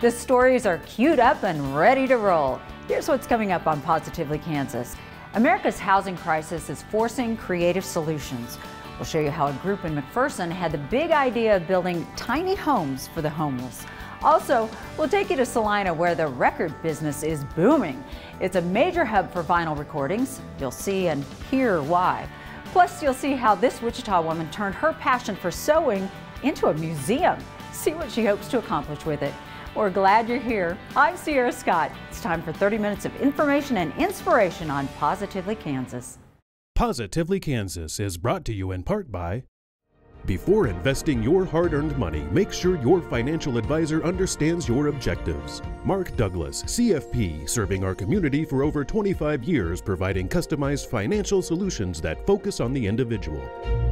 The stories are queued up and ready to roll. Here's what's coming up on Positively Kansas. America's housing crisis is forcing creative solutions. We'll show you how a group in McPherson had the big idea of building tiny homes for the homeless. Also, we'll take you to Salina, where the record business is booming. It's a major hub for vinyl recordings. You'll see and hear why. Plus, you'll see how this Wichita woman turned her passion for sewing into a museum. See what she hopes to accomplish with it. We're glad you're here. I'm Sierra Scott. It's time for 30 minutes of information and inspiration on Positively Kansas. Positively Kansas is brought to you in part by... Before investing your hard-earned money, make sure your financial advisor understands your objectives. Mark Douglas, CFP, serving our community for over 25 years, providing customized financial solutions that focus on the individual.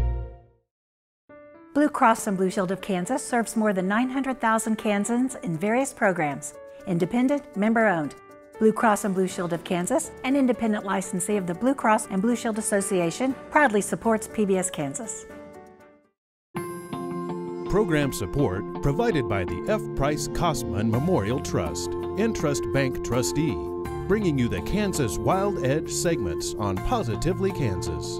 Blue Cross and Blue Shield of Kansas serves more than 900,000 Kansans in various programs. Independent, member-owned. Blue Cross and Blue Shield of Kansas, an independent licensee of the Blue Cross and Blue Shield Association, proudly supports PBS Kansas. Program support provided by the F. Price Kosman Memorial Trust, Entrust Bank trustee, bringing you the Kansas Wild Edge segments on Positively Kansas.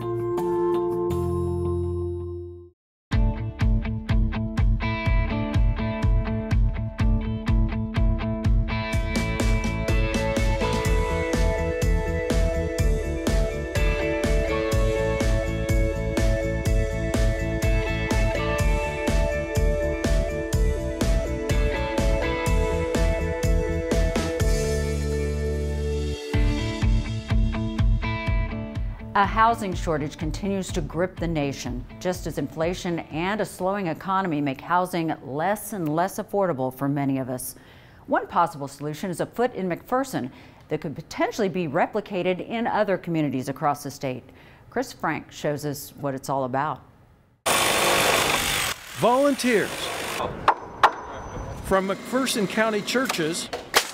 A housing shortage continues to grip the nation, just as inflation and a slowing economy make housing less and less affordable for many of us. One possible solution is afoot in McPherson that could potentially be replicated in other communities across the state. Chris Frank shows us what it's all about. Volunteers from McPherson County churches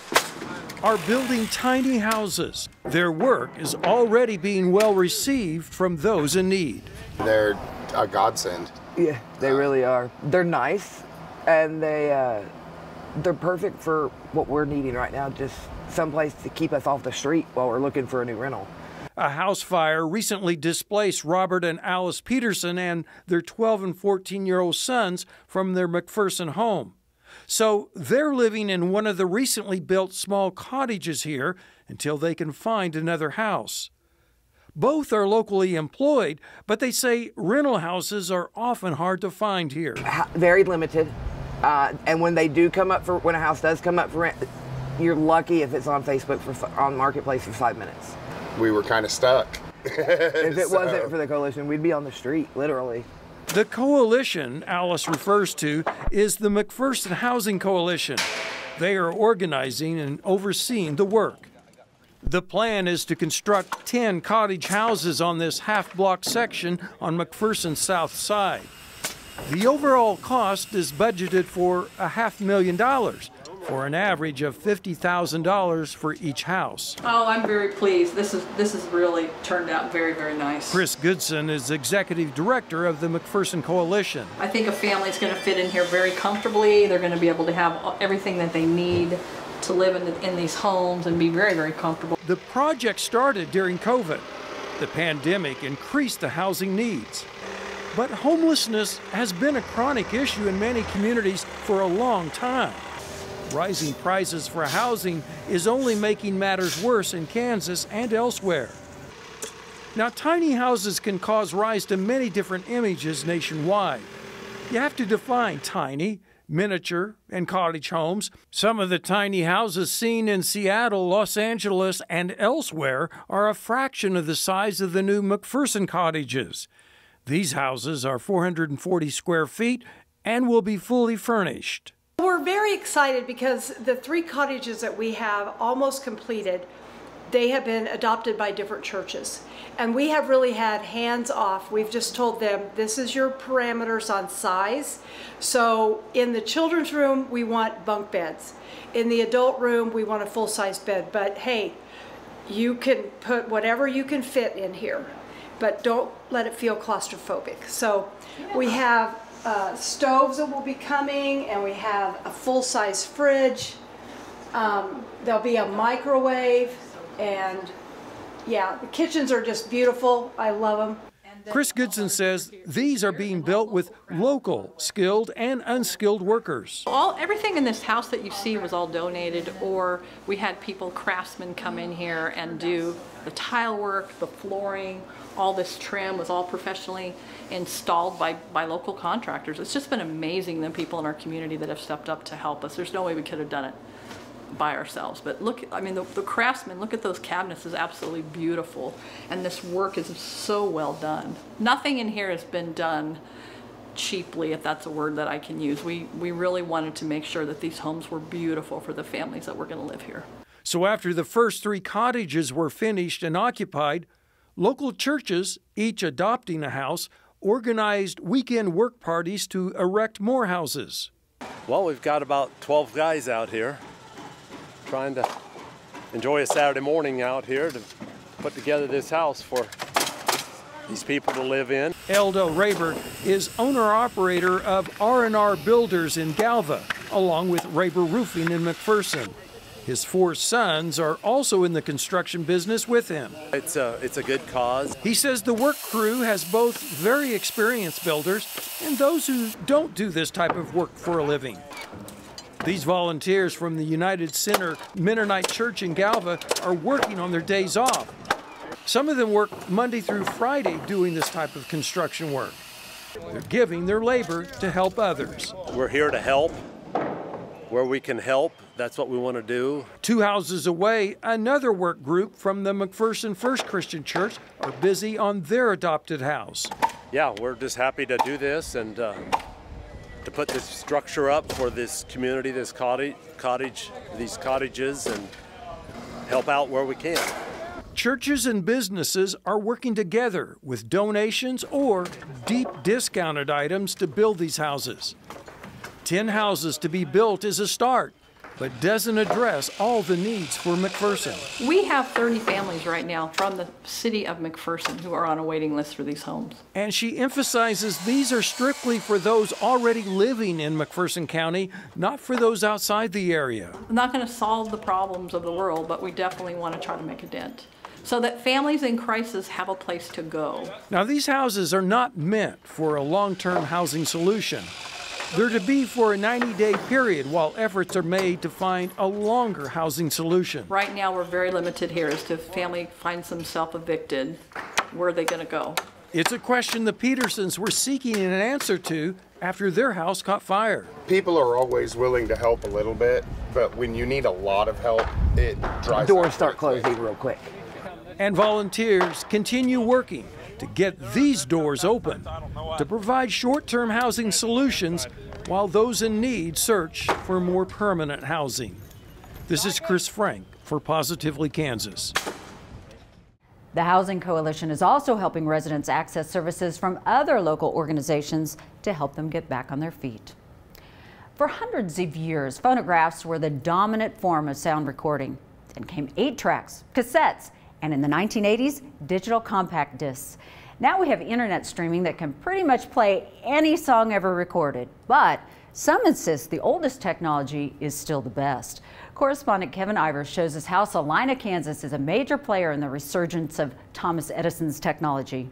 are building tiny houses. Their work is already being well received from those in need. They're a godsend. Yeah, they really are. They're nice, and they're perfect for what we're needing right now, just someplace to keep us off the street while we're looking for a new rental. A house fire recently displaced Robert and Alice Peterson and their 12 and 14-year-old sons from their McPherson home. So they're living in one of the recently built small cottages here until they can find another house. Both are locally employed, but they say rental houses are often hard to find here. Very limited, and when they do come up for, when a house does come up for rent, you're lucky if it's on Facebook on Marketplace for 5 minutes. We were kind of stuck. If it wasn't for the coalition, we'd be on the street, literally. The coalition Alice refers to is the McPherson Housing Coalition. They are organizing and overseeing the work. The plan is to construct 10 cottage houses on this half-block section on McPherson's south side. The overall cost is budgeted for $500,000 for an average of $50,000 for each house. Oh, I'm very pleased. This has really turned out very, very nice. Chris Goodson is executive director of the McPherson Coalition. I think a family's going to fit in here very comfortably. They're going to be able to have everything that they need to live in these homes and be very, very comfortable. The project started during COVID. The pandemic increased the housing needs. But homelessness has been a chronic issue in many communities for a long time. Rising prices for housing is only making matters worse in Kansas and elsewhere. Now, tiny houses can cause rise to many different images nationwide. You have to define tiny, miniature, and cottage homes. Some of the tiny houses seen in Seattle, Los Angeles, and elsewhere are a fraction of the size of the new McPherson cottages. These houses are 440 square feet and will be fully furnished. We're very excited because the 3 cottages that we have almost completed, they have been adopted by different churches. And we have really had hands off. We've just told them, this is your parameters on size. So in the children's room, we want bunk beds. In the adult room, we want a full-size bed. But hey, you can put whatever you can fit in here, but don't let it feel claustrophobic. So we have stoves that will be coming, and we have a full-size fridge. There'll be a microwave, and yeah, the kitchens are just beautiful. I love them. Chris Goodson says these are being built with local, skilled and unskilled workers. Everything in this house that you see was all donated, or we had craftsmen come in here and do the tile work, the flooring, all this trim was all professionally installed by local contractors. It's just been amazing, the people in our community that have stepped up to help us. There's no way we could have done it by ourselves. But look, I mean, the craftsmen, look at those cabinets, is absolutely beautiful. And this work is so well done. Nothing in here has been done cheaply, if that's a word that I can use. We really wanted to make sure that these homes were beautiful for the families that were going to live here. So after the first 3 cottages were finished and occupied, local churches, each adopting a house, organized weekend work parties to erect more houses. Well, we've got about 12 guys out here trying to enjoy a Saturday morning out here to put together this house for these people to live in. Eldo Raber is owner-operator of R&R Builders in Galva, along with Raber Roofing in McPherson. His 4 sons are also in the construction business with him. It's a good cause. He says the work crew has both very experienced builders and those who don't do this type of work for a living. These volunteers from the United Center Mennonite Church in Galva are working on their days off. Some of them work Monday through Friday doing this type of construction work. They're giving their labor to help others. We're here to help where we can help. That's what we want to do. 2 houses away, another work group from the McPherson First Christian Church are busy on their adopted house. Yeah, we're just happy to do this and to put this structure up for this community, this these cottages, and help out where we can. Churches and businesses are working together with donations or deep discounted items to build these houses. 10 houses to be built is a start, but doesn't address all the needs for McPherson. We have 30 families right now from the city of McPherson who are on a waiting list for these homes. And she emphasizes these are strictly for those already living in McPherson County, not for those outside the area. I'm not going to solve the problems of the world, but we definitely want to try to make a dent so that families in crisis have a place to go. Now, these houses are not meant for a long-term housing solution. They're to be for a 90-day period while efforts are made to find a longer housing solution. Right now, we're very limited here as to if family finds themselves evicted, where are they going to go? It's a question the Petersons were seeking an answer to after their house caught fire. People are always willing to help a little bit, but when you need a lot of help, it dries up. Doors start closing real quick. And volunteers continue working to get these doors open, to provide short-term housing solutions while those in need search for more permanent housing. This is Chris Frank for Positively Kansas. The Housing Coalition is also helping residents access services from other local organizations to help them get back on their feet. For hundreds of years, phonographs were the dominant form of sound recording. Then came 8-tracks, cassettes, and in the 1980s, digital compact discs. Now we have internet streaming that can pretty much play any song ever recorded, but some insist the oldest technology is still the best. Correspondent Kevin Ivers shows us how Salina, Kansas is a major player in the resurgence of Thomas Edison's technology.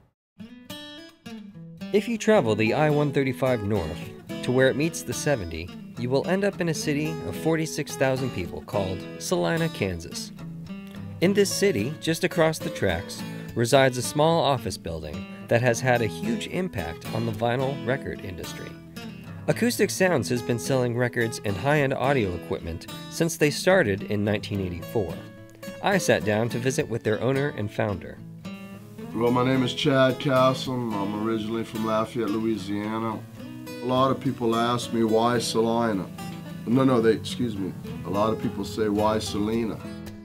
If you travel the I-135 north to where it meets the 70, you will end up in a city of 46,000 people called Salina, Kansas. In this city, just across the tracks, resides a small office building that has had a huge impact on the vinyl record industry. Acoustic Sounds has been selling records and high-end audio equipment since they started in 1984. I sat down to visit with their owner and founder. Well, my name is Chad Casson. I'm originally from Lafayette, Louisiana. A lot of people ask me why Salina. Excuse me. A lot of people say why Salina.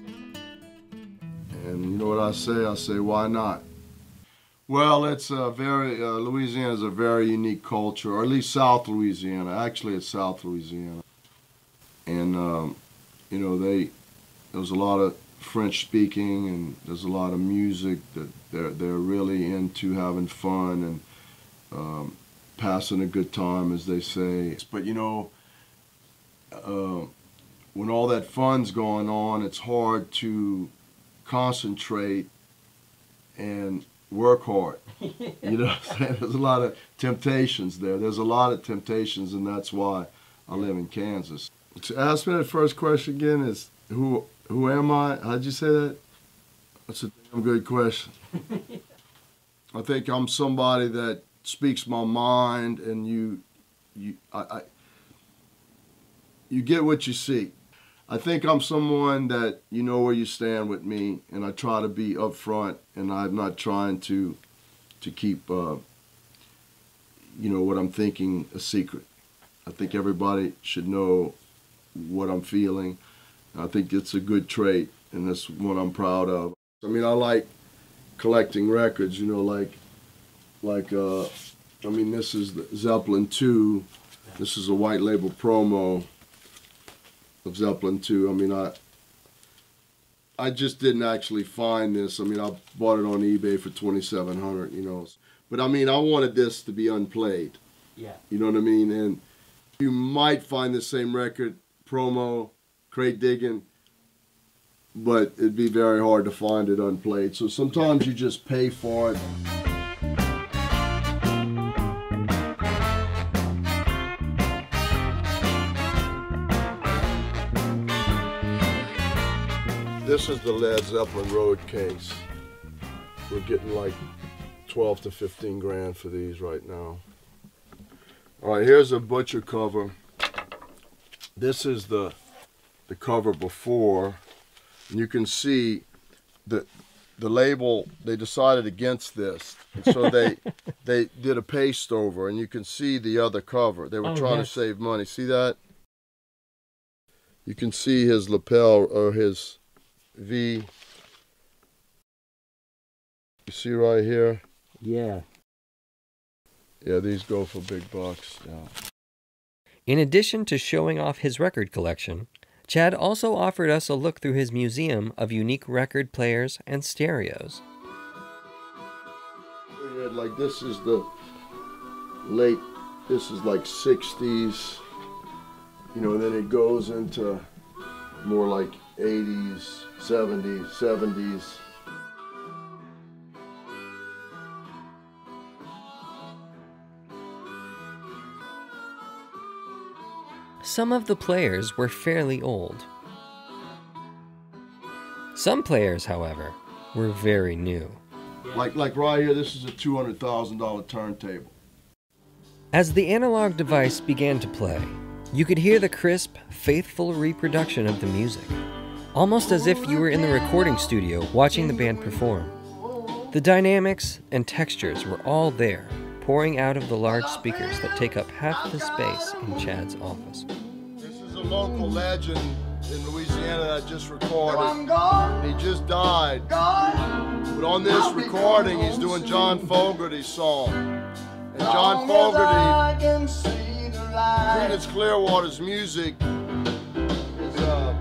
And you know what I say? I say, why not? Well, it's a Louisiana is a very unique culture, or at least South Louisiana. Actually, it's South Louisiana. And, there's a lot of French speaking, and there's a lot of music that they're really into having fun. And passing a good time, as they say. But you know, when all that fun's going on, it's hard to concentrate and work hard. You know what I'm saying? There's a lot of temptations there. There's a lot of temptations, and that's why I live in Kansas. Ask me that first question again, is who am I? How'd you say that? That's a damn good question. I think I'm somebody that speaks my mind, and you get what you see. I think I'm someone that you know where you stand with me, and I try to be upfront, and I'm not trying to keep you know, what I'm thinking a secret. I think everybody should know what I'm feeling. I think it's a good trait, and that's what I'm proud of. I mean, I like collecting records, you know, like I mean, this is the Zeppelin 2. This is a white label promo of Zeppelin 2. I mean, I just didn't actually find this. I mean, I bought it on eBay for $2,700, you know. But I mean, I wanted this to be unplayed. Yeah. You know what I mean? And you might find the same record, promo, crate digging, but it'd be very hard to find it unplayed. So sometimes you just pay for it. This is the Led Zeppelin Road case. We're getting like 12 to 15 grand for these right now. All right, here's a butcher cover. This is the cover before. And you can see the label, they decided against this. And so they did a paste over, and you can see the other cover. They were trying to save money. See that? You can see his lapel, or his V. You see right here? Yeah. Yeah, these go for big bucks. Yeah. In addition to showing off his record collection, Chad also offered us a look through his museum of unique record players and stereos. Like, this is the late, this is like 60s, you know, and then it goes into more like 80s, 70s. Some of the players were fairly old. Some players, however, were very new. Like right here, this is a $200,000 turntable. As the analog device began to play, you could hear the crisp, faithful reproduction of the music, almost as if you were in the recording studio watching the band perform. The dynamics and textures were all there, pouring out of the large speakers that take up half the space in Chad's office. This is a local legend in Louisiana that I just recorded. He just died. But on this recording, he's doing John Fogerty's song. And John Fogerty, Creedence Clearwater's music, is,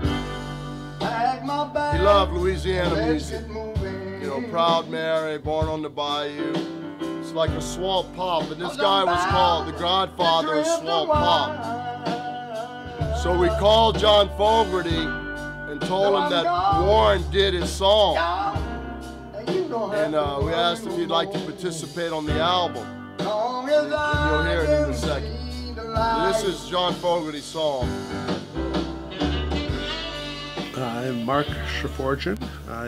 he loved Louisiana music. You know, Proud Mary, Born on the Bayou. It's like a swamp pop, and this guy was called the godfather of swamp pop. So we called John Fogerty and told him that Warren did his song. And we asked if he'd like to participate on the album. And you'll hear it in a second. This is John Fogerty's song. I'm Mark Shaforgian. I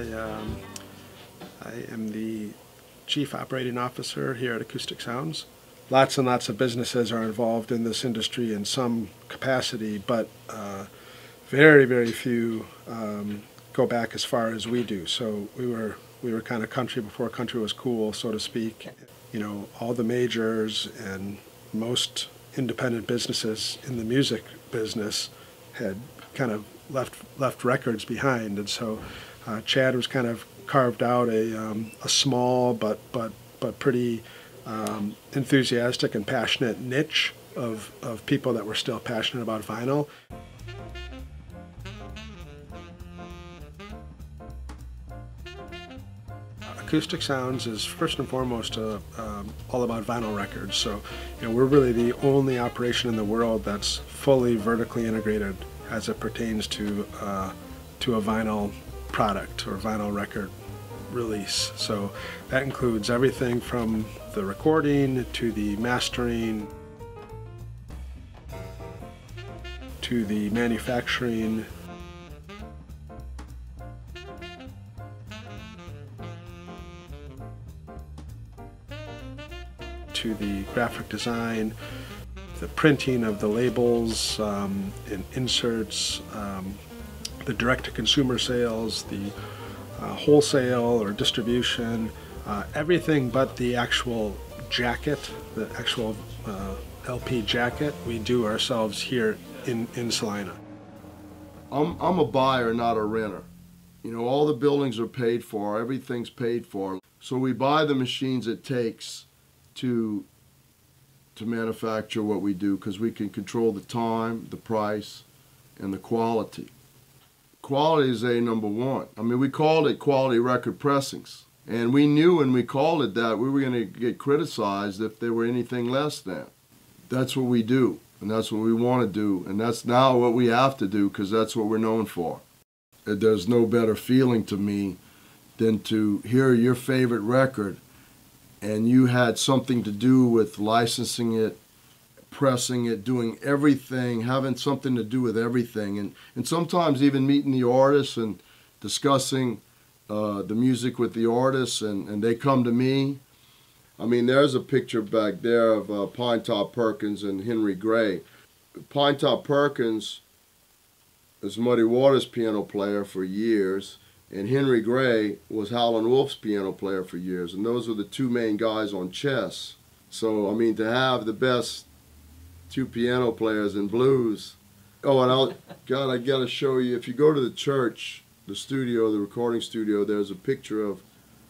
am the Chief Operating Officer here at Acoustic Sounds. Lots and lots of businesses are involved in this industry in some capacity, but very, very few go back as far as we do. So we were kind of country before country was cool, so to speak. You know, all the majors and most independent businesses in the music business had kind of left records behind, and so Chad was kind of carved out a small but pretty enthusiastic and passionate niche of people that were still passionate about vinyl. Acoustic Sounds is first and foremost all about vinyl records. So, we're really the only operation in the world that's fully vertically integrated as it pertains to a vinyl product or vinyl record release. So that includes everything from the recording to the mastering to the manufacturing to the graphic design, the printing of the labels and inserts, the direct-to-consumer sales, the wholesale or distribution, everything but the actual jacket, the actual LP jacket, we do ourselves here in Salina. I'm a buyer, not a renter. All the buildings are paid for, everything's paid for. So we buy the machines it takes to manufacture what we do, because we can control the time, the price, and the quality. Quality is number one. We called it quality record pressings. And we knew when we called it that we were going to get criticized if there were anything less than. That's what we do, and that's what we want to do, and that's now what we have to do, because that's what we're known for. There's no better feeling to me than to hear your favorite record and you had something to do with licensing it, pressing it, doing everything, having something to do with everything, and sometimes even meeting the artists and discussing the music with the artists, and they come to me. There's a picture back there of Pinetop Perkins and Henry Gray. Pinetop Perkins was Muddy Waters' piano player for years, and Henry Gray was Howlin' Wolf's piano player for years, and those were the two main guys on chess. So, to have the best two piano players in blues. Oh, and I gotta show you, if you go to the church, the studio, the recording studio, there's a picture of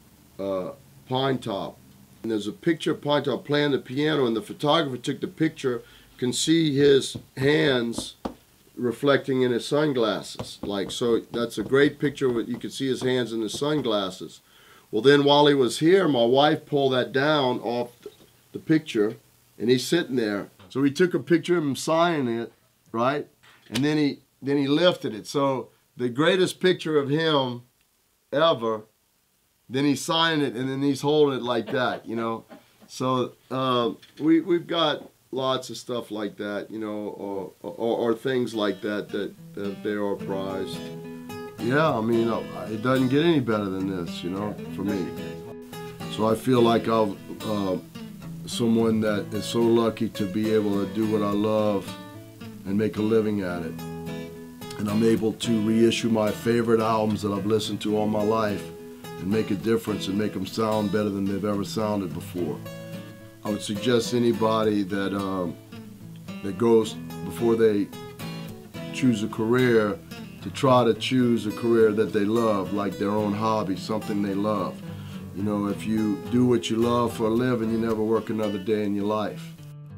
Pinetop. And there's a picture of Pinetop playing the piano, and the photographer took the picture, can see his hands reflecting in his sunglasses. So that's a great picture of it. You can see his hands in his sunglasses. Well, then while he was here, my wife pulled that down off the picture, and he's sitting there. So we took a picture of him signing it, right? And then he lifted it. So the greatest picture of him ever, then he's signing it, and then he's holding it like that, So we've got lots of stuff like that, or things like that they are prized. Yeah, it doesn't get any better than this, for me. So I feel like I'm someone that is so lucky to be able to do what I love and make a living at it. And I'm able to reissue my favorite albums that I've listened to all my life and make a difference and make them sound better than they've ever sounded before. I would suggest anybody that goes, before they choose a career, to try to choose a career that they love, like their own hobby, something they love. If you do what you love for a living, you never work another day in your life.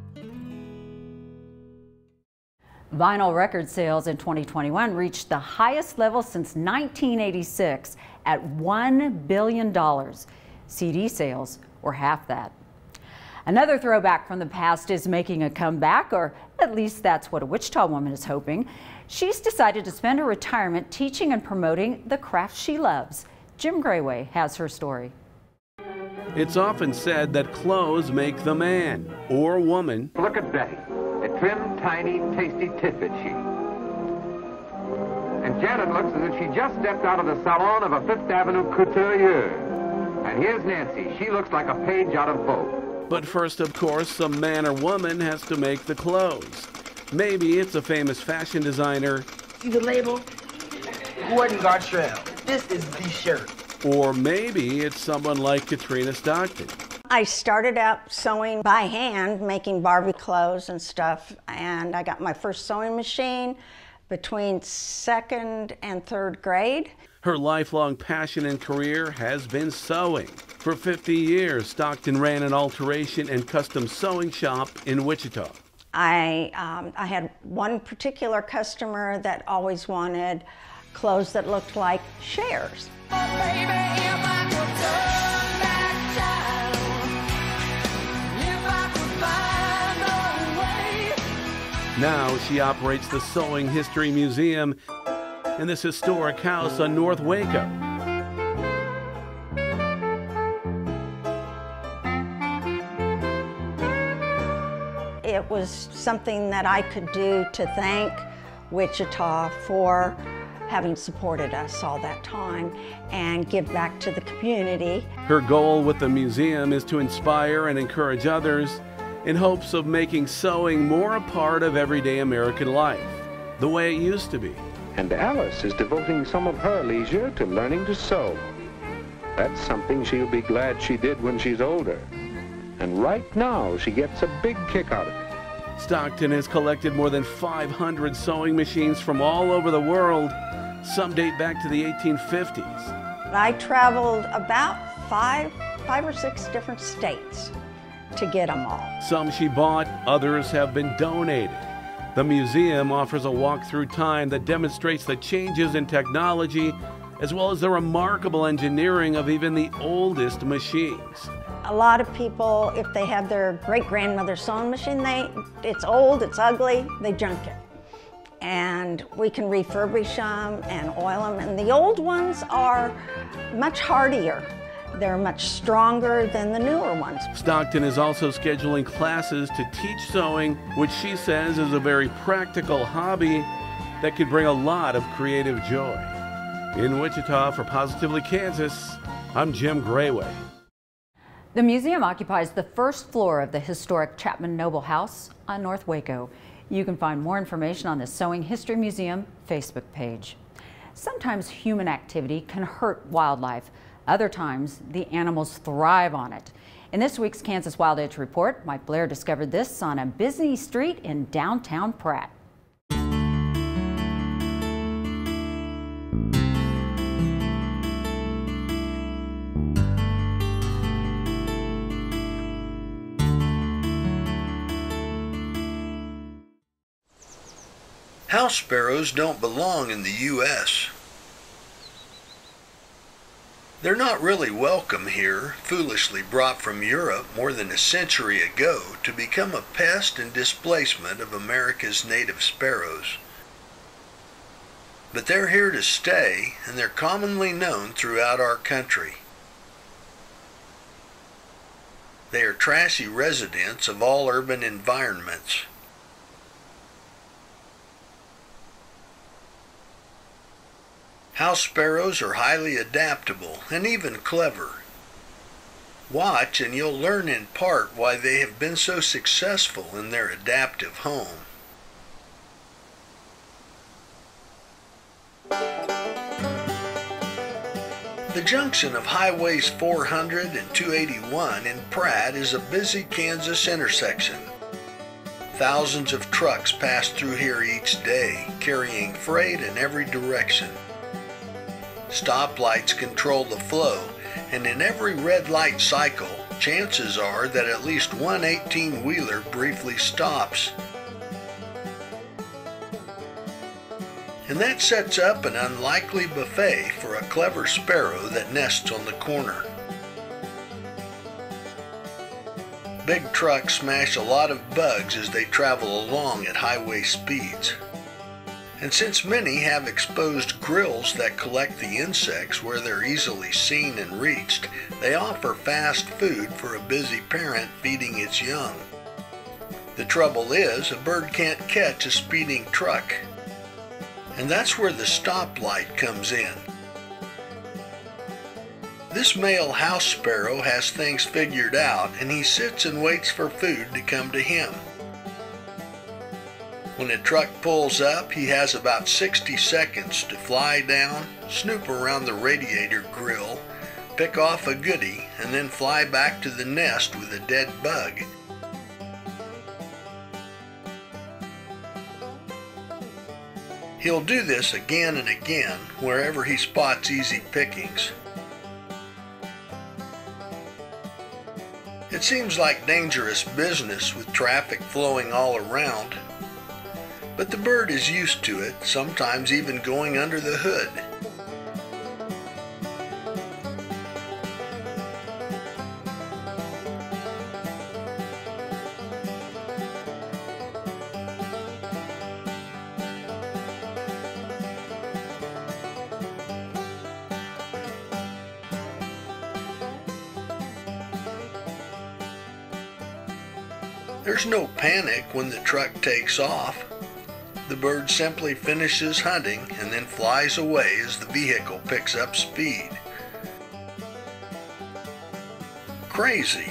Vinyl record sales in 2021 reached the highest level since 1986 at $1 billion. CD sales were half that. Another throwback from the past is making a comeback, or at least that's what a Wichita woman is hoping. She's decided to spend her retirement teaching and promoting the craft she loves. Jim Grayway has her story. It's often said that clothes make the man or woman. Look at Betty, a trim, tiny, tasty tit-bit she. And Janet looks as if she just stepped out of the salon of a Fifth Avenue couturier. And here's Nancy. She looks like a page out of Vogue. But first, of course, some man or woman has to make the clothes. Maybe it's a famous fashion designer. See the label? Gordon Gartrell. This is the shirt. Or maybe it's someone like Katrina Stockton. I started out sewing by hand, making Barbie clothes and stuff, and I got my first sewing machine between 2nd and 3rd grade. Her lifelong passion and career has been sewing. For 50 years, Stockton ran an alteration and custom sewing shop in Wichita. I had one particular customer that always wanted clothes that looked like Cher's. Now she operates the Sewing History Museum in this historic house on North Waco. It was something that I could do to thank Wichita for having supported us all that time and give back to the community. Her goal with the museum is to inspire and encourage others in hopes of making sewing more a part of everyday American life, the way it used to be. And Alice is devoting some of her leisure to learning to sew. That's something she'll be glad she did when she's older. And right now, she gets a big kick out of it. Stockton has collected more than 500 sewing machines from all over the world. Some date back to the 1850s. I traveled about five or six different states to get them all. Some she bought, others have been donated. The museum offers a walk through time that demonstrates the changes in technology as well as the remarkable engineering of even the oldest machines. A lot of people, if they have their great-grandmother's sewing machine, it's old, it's ugly, they junk it. And we can refurbish them and oil them. And the old ones are much hardier. They're much stronger than the newer ones. Stockton is also scheduling classes to teach sewing, which she says is a very practical hobby that could bring a lot of creative joy. In Wichita for Positively Kansas, I'm Jim Grayway. The museum occupies the first floor of the historic Chapman Noble House on North Waco. You can find more information on the Sewing History Museum Facebook page. Sometimes human activity can hurt wildlife. Other times, the animals thrive on it. In this week's Kansas Wild Edge Report, Mike Blair discovered this on a busy street in downtown Pratt. House sparrows don't belong in the U.S. They're not really welcome here, foolishly brought from Europe more than a century ago to become a pest and displacement of America's native sparrows. But they're here to stay, and they're commonly known throughout our country. They are trashy residents of all urban environments. House sparrows are highly adaptable and even clever. Watch and you'll learn in part why they have been so successful in their adaptive home. The junction of Highways 400 and 281 in Pratt is a busy Kansas intersection. Thousands of trucks pass through here each day, carrying freight in every direction. Stoplights control the flow, and in every red light cycle, chances are that at least one 18-wheeler briefly stops. And that sets up an unlikely buffet for a clever sparrow that nests on the corner. Big trucks smash a lot of bugs as they travel along at highway speeds. And since many have exposed grills that collect the insects where they're easily seen and reached, they offer fast food for a busy parent feeding its young. The trouble is, a bird can't catch a speeding truck. And that's where the stoplight comes in. This male house sparrow has things figured out, and he sits and waits for food to come to him. When a truck pulls up, he has about 60 seconds to fly down, snoop around the radiator grill, pick off a goodie, and then fly back to the nest with a dead bug. He'll do this again and again wherever he spots easy pickings. It seems like dangerous business with traffic flowing all around. But the bird is used to it, sometimes even going under the hood. There's no panic when the truck takes off. The bird simply finishes hunting and then flies away as the vehicle picks up speed. Crazy.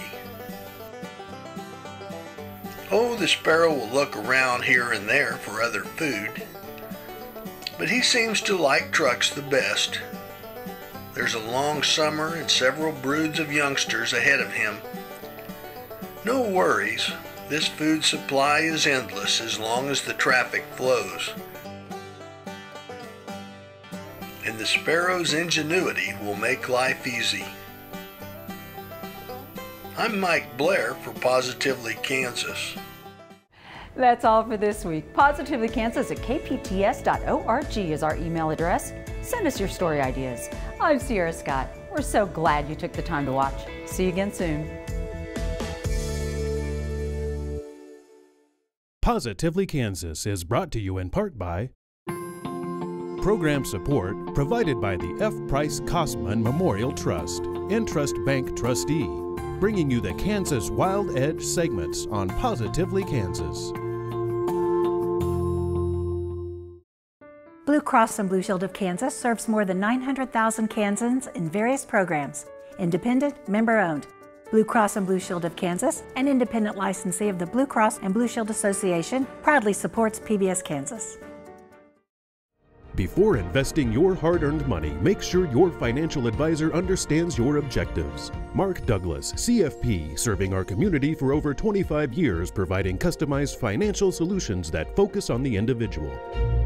Oh, the sparrow will look around here and there for other food, but he seems to like trucks the best. There's a long summer and several broods of youngsters ahead of him. No worries, this food supply is endless as long as the traffic flows. And the sparrow's ingenuity will make life easy. I'm Mike Blair for Positively Kansas. That's all for this week. Positively Kansas at kpts.org is our email address. Send us your story ideas. I'm Sierra Scott. We're so glad you took the time to watch. See you again soon. Positively Kansas is brought to you in part by program support provided by the F. Price Kosman Memorial Trust, Entrust Bank trustee, bringing you the Kansas Wild Edge segments on Positively Kansas. Blue Cross and Blue Shield of Kansas serves more than 900,000 Kansans in various programs. Independent, member-owned. Blue Cross and Blue Shield of Kansas, an independent licensee of the Blue Cross and Blue Shield Association, proudly supports PBS Kansas. Before investing your hard-earned money, make sure your financial advisor understands your objectives. Mark Douglas, CFP, serving our community for over 25 years, providing customized financial solutions that focus on the individual.